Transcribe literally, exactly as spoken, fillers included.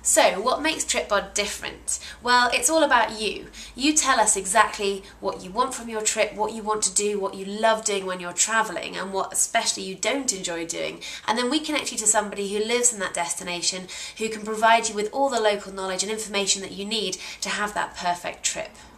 So, what makes Tripbod different? Well, it's all about you. You tell us exactly what you want from your trip, what you want to do, what you love doing when you're travelling, and what especially you don't enjoy doing. And then we connect you to somebody who lives in that destination, who can provide you with all the local knowledge and information that you need to have that perfect trip.